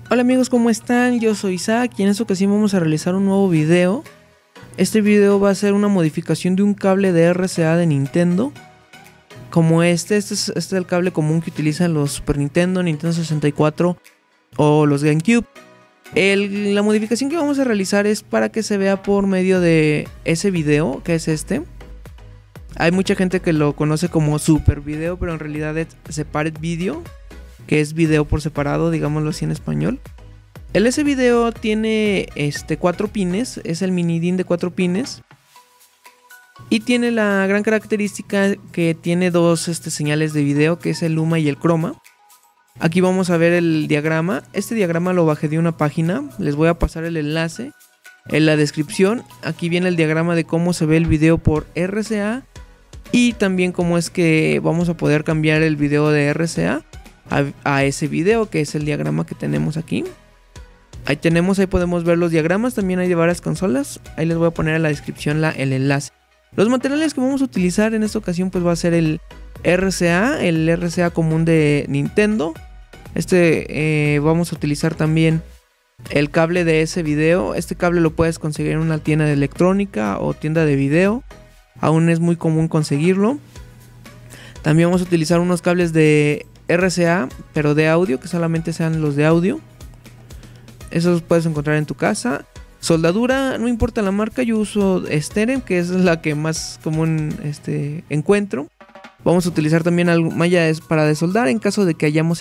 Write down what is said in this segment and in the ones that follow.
Hola amigos, ¿cómo están? Yo soy Isaac y en esta ocasión vamos a realizar un nuevo video. Este video va a ser una modificación de un cable de RCA de Nintendo. Como este es el cable común que utilizan los Super Nintendo, Nintendo 64 o los GameCube. La modificación que vamos a realizar es para que se vea por medio de ese video, que es este. Hay mucha gente que lo conoce como Super Video, pero en realidad es Separate Video, que es video por separado, digámoslo así en español. El S-Video tiene 4 pines, es el mini DIN de 4 pines. Y tiene la gran característica que tiene dos señales de video, que es el luma y el croma. Aquí vamos a ver el diagrama. Este diagrama lo bajé de una página, les voy a pasar el enlace en la descripción. Aquí viene el diagrama de cómo se ve el video por RCA y también cómo es que vamos a poder cambiar el video de RCA a ese video, que es el diagrama que tenemos aquí. Ahí podemos ver los diagramas, también hay de varias consolas. Ahí les voy a poner en la descripción el enlace. Los materiales que vamos a utilizar en esta ocasión pues va a ser el RCA común de Nintendo. Vamos a utilizar también el cable de ese video. Este cable lo puedes conseguir en una tienda de electrónica o tienda de video. Aún es muy común conseguirlo. También vamos a utilizar unos cables de RCA, pero de audio, que solamente sean los de audio. Esos los puedes encontrar en tu casa. Soldadura, no importa la marca, yo uso Steren, que es la que más común encuentro. Vamos a utilizar también malla para desoldar en caso de que hayamos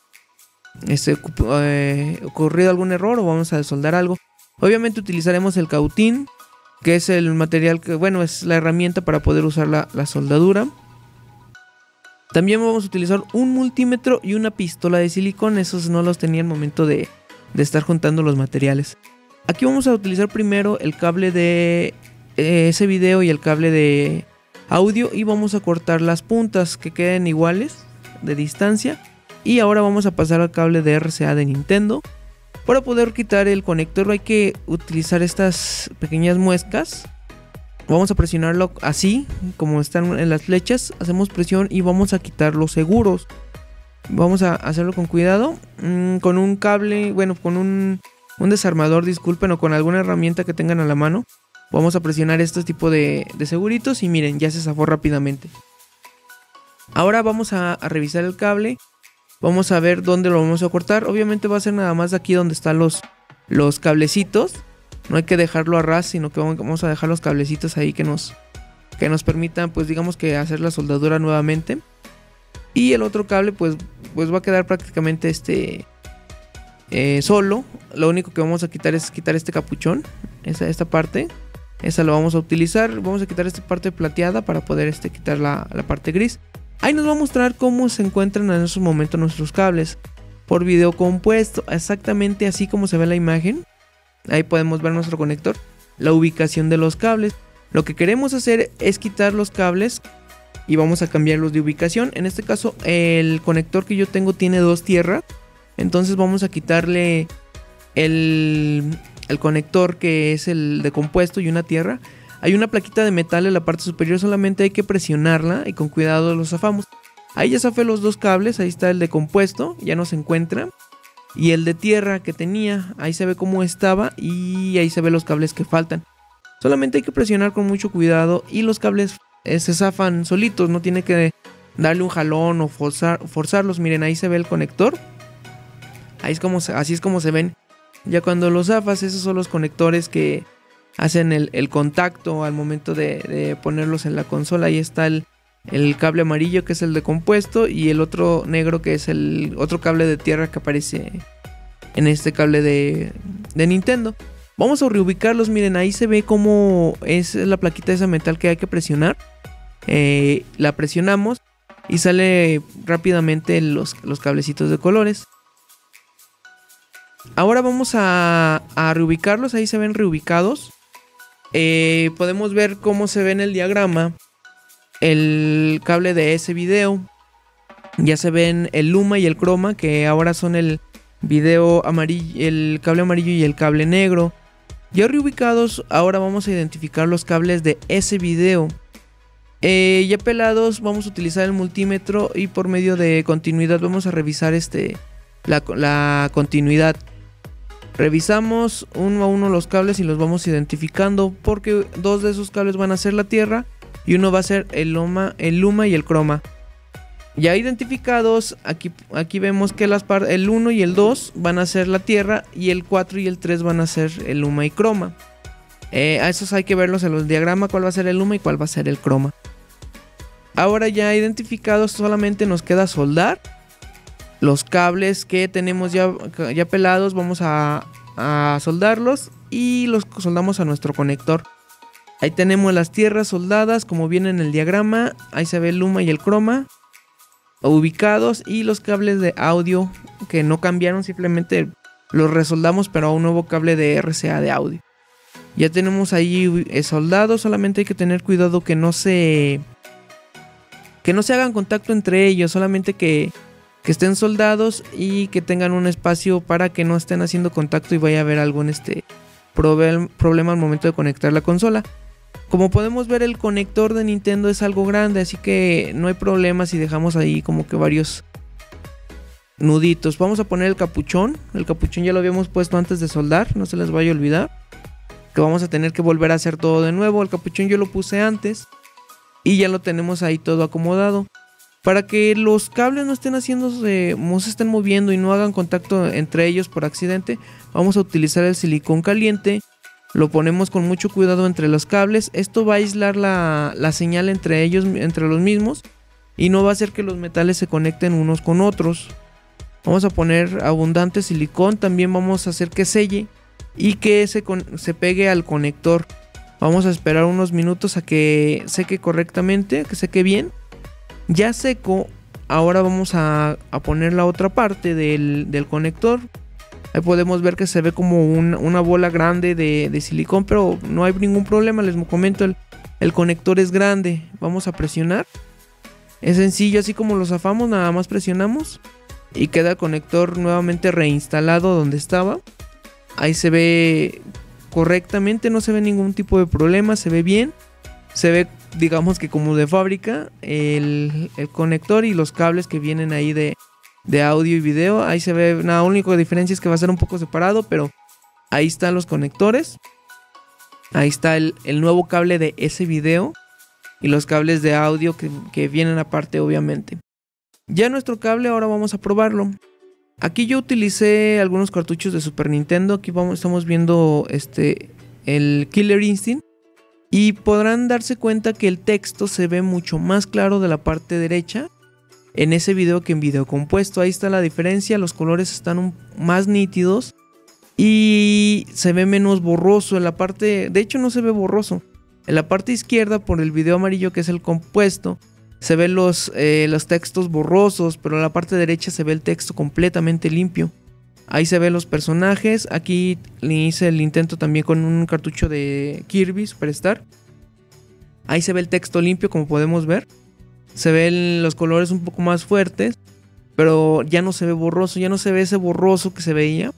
ocurrido algún error o vamos a desoldar algo. Obviamente utilizaremos el cautín, que es el material que, bueno, es la herramienta para poder usar la soldadura. También vamos a utilizar un multímetro y una pistola de silicón. Esos no los tenía al momento de estar juntando los materiales. Aquí vamos a utilizar primero el cable de ese video y el cable de audio. Y vamos a cortar las puntas que queden iguales de distancia. Y ahora vamos a pasar al cable de RCA de Nintendo. Para poder quitar el conector hay que utilizar estas pequeñas muescas. Vamos a presionarlo así, como están en las flechas. Hacemos presión y vamos a quitar los seguros. Vamos a hacerlo con cuidado. Con un cable, bueno, con un desarmador, disculpen, o con alguna herramienta que tengan a la mano. Vamos a presionar este tipo de seguritos y miren, ya se zafó rápidamente. Ahora vamos a revisar el cable. Vamos a ver dónde lo vamos a cortar. Obviamente va a ser nada más de aquí donde están los cablecitos. No hay que dejarlo a ras, sino que vamos a dejar los cablecitos ahí que nos permitan, pues digamos que hacer la soldadura nuevamente. Y el otro cable pues va a quedar prácticamente solo. Lo único que vamos a quitar es este capuchón, esta parte. Esa lo vamos a utilizar. Vamos a quitar esta parte plateada para poder quitar la parte gris. Ahí nos va a mostrar cómo se encuentran en esos momentos nuestros cables por video compuesto, exactamente así como se ve la imagen. Ahí podemos ver nuestro conector, la ubicación de los cables. Lo que queremos hacer es quitar los cables y vamos a cambiarlos de ubicación. En este caso el conector que yo tengo tiene 2 tierras. Entonces vamos a quitarle el conector que es el de compuesto y una tierra. Hay una plaquita de metal en la parte superior, solamente hay que presionarla y con cuidado lo zafamos. Ahí ya zafé los 2 cables, ahí está el de compuesto, ya no se encuentra. Y el de tierra que tenía, ahí se ve cómo estaba y ahí se ve los cables que faltan. Solamente hay que presionar con mucho cuidado y los cables se zafan solitos, no tiene que darle un jalón o forzarlos. Miren, ahí se ve el conector. Así es como se ven. Ya cuando los zafas, esos son los conectores que hacen el contacto al momento de ponerlos en la consola. Ahí está el cable amarillo, que es el de compuesto, y el otro negro, que es el otro cable de tierra que aparece en este cable de Nintendo. Vamos a reubicarlos. Miren, ahí se ve cómo es la plaquita de esa metal que hay que presionar. La presionamos y sale rápidamente los cablecitos de colores. Ahora vamos a reubicarlos. Ahí se ven reubicados. Podemos ver cómo se ve en el diagrama el cable de ese video. Ya se ven el luma y el croma, que ahora son el video amarillo, el cable amarillo y el cable negro. Ya reubicados, ahora vamos a identificar los cables de ese video. Ya pelados, vamos a utilizar el multímetro y por medio de continuidad vamos a revisar la continuidad. Revisamos uno a uno los cables y los vamos identificando, porque dos de esos cables van a ser la tierra y uno va a ser el luma y el croma. Ya identificados, aquí vemos que el 1 y el 2 van a ser la tierra y el 4 y el 3 van a ser el luma y croma. A esos hay que verlos en el diagrama, cuál va a ser el luma y cuál va a ser el croma. Ahora ya identificados, solamente nos queda soldar los cables que tenemos ya pelados. Vamos a soldarlos y los soldamos a nuestro conector. Ahí tenemos las tierras soldadas como viene en el diagrama. Ahí se ve el luma y el croma ubicados, y los cables de audio que no cambiaron, simplemente los resoldamos pero a un nuevo cable de RCA de audio. Ya tenemos ahí soldados, solamente hay que tener cuidado que no se hagan contacto entre ellos, solamente que estén soldados y que tengan un espacio para que no estén haciendo contacto y vaya a haber algún problema al momento de conectar la consola. Como podemos ver, el conector de Nintendo es algo grande, así que no hay problema si dejamos ahí como que varios nuditos. Vamos a poner el capuchón. El capuchón ya lo habíamos puesto antes de soldar, no se les vaya a olvidar que vamos a tener que volver a hacer todo de nuevo. El capuchón yo lo puse antes y ya lo tenemos ahí todo acomodado. Para que los cables no estén no se estén moviendo y no hagan contacto entre ellos por accidente, vamos a utilizar el silicón caliente. Lo ponemos con mucho cuidado entre los cables. Esto va a aislar la señal entre ellos, entre los mismos, y no va a hacer que los metales se conecten unos con otros. Vamos a poner abundante silicón. También vamos a hacer que selle y que se pegue al conector. Vamos a esperar unos minutos a que seque correctamente, que seque bien. Ya seco, ahora vamos a poner la otra parte del conector. Ahí podemos ver que se ve como una bola grande de silicón, pero no hay ningún problema, les comento, el conector es grande. Vamos a presionar. Es sencillo, así como lo zafamos, nada más presionamos y queda el conector nuevamente reinstalado donde estaba. Ahí se ve correctamente, no se ve ningún tipo de problema, se ve bien. Se ve, digamos que como de fábrica, el conector y los cables que vienen ahí de audio y video. Ahí se ve, la única diferencia es que va a ser un poco separado, pero ahí están los conectores. Ahí está el nuevo cable de ese video y los cables de audio que vienen aparte, obviamente. Ya nuestro cable, ahora vamos a probarlo. Aquí yo utilicé algunos cartuchos de Super Nintendo. Aquí estamos viendo el Killer Instinct. Y podrán darse cuenta que el texto se ve mucho más claro de la parte derecha en ese video que en video compuesto. Ahí está la diferencia, los colores están más nítidos y se ve menos borroso en la parte, de hecho no se ve borroso. En la parte izquierda, por el video amarillo que es el compuesto, se ven los textos borrosos, pero en la parte derecha se ve el texto completamente limpio. Ahí se ven los personajes. Aquí le hice el intento también con un cartucho de Kirby Superstar. Ahí se ve el texto limpio, como podemos ver. Se ven los colores un poco más fuertes, pero ya no se ve borroso. Ya no se ve ese borroso que se veía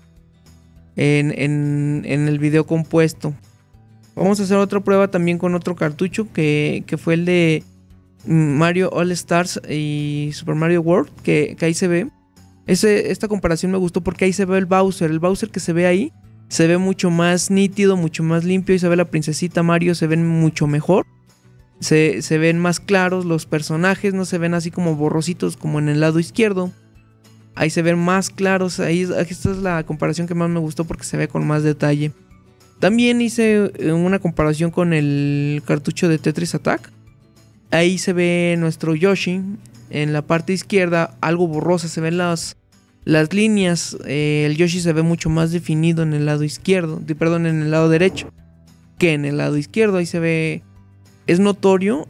en el video compuesto. Vamos a hacer otra prueba también con otro cartucho que fue el de Mario All Stars y Super Mario World, que ahí se ve. Esta comparación me gustó porque ahí se ve el Bowser que se ve ahí, se ve mucho más nítido, mucho más limpio, y se ve la princesita Mario, se ven mucho mejor, se ven más claros los personajes, no se ven así como borrositos como en el lado izquierdo, ahí se ven más claros. Esta es la comparación que más me gustó porque se ve con más detalle. También hice una comparación con el cartucho de Tetris Attack. Ahí se ve nuestro Yoshi en la parte izquierda, algo borrosa, se ven las líneas. El Yoshi se ve mucho más definido en el lado izquierdo, en el lado derecho que en el lado izquierdo. Ahí se ve, es notorio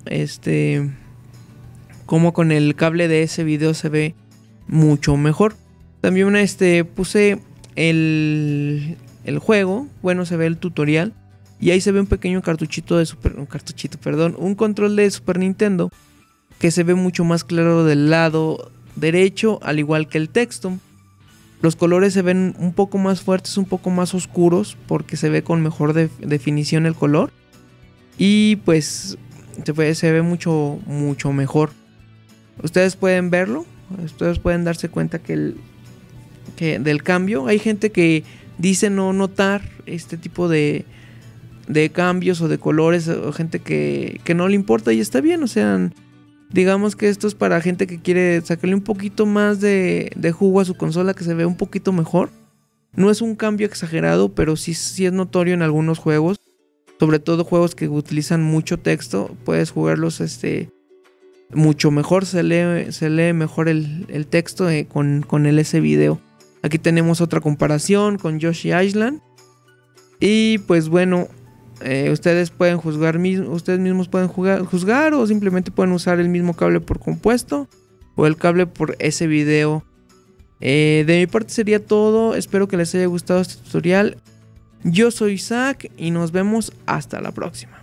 como con el cable de ese video se ve mucho mejor. También puse el juego, bueno, se ve el tutorial y ahí se ve un pequeño cartuchito de un control de Super Nintendo que se ve mucho más claro del lado derecho, al igual que el texto. Los colores se ven un poco más fuertes, un poco más oscuros, porque se ve con mejor definición el color. Y pues se ve mucho, mucho mejor. Ustedes pueden verlo, ustedes pueden darse cuenta que del cambio. Hay gente que dice no notar este tipo de cambios o de colores, o gente que no le importa y está bien. O sea, digamos que esto es para gente que quiere sacarle un poquito más de jugo a su consola, que se vea un poquito mejor. No es un cambio exagerado, pero sí es notorio en algunos juegos, sobre todo juegos que utilizan mucho texto. Puedes jugarlos mucho mejor, se lee mejor el texto con el S video. Aquí tenemos otra comparación con Yoshi Island. Y pues bueno, ustedes pueden ustedes mismos pueden juzgar, o simplemente pueden usar el mismo cable por compuesto o el cable por ese video. De mi parte sería todo. Espero que les haya gustado este tutorial. Yo soy Isaac y nos vemos hasta la próxima.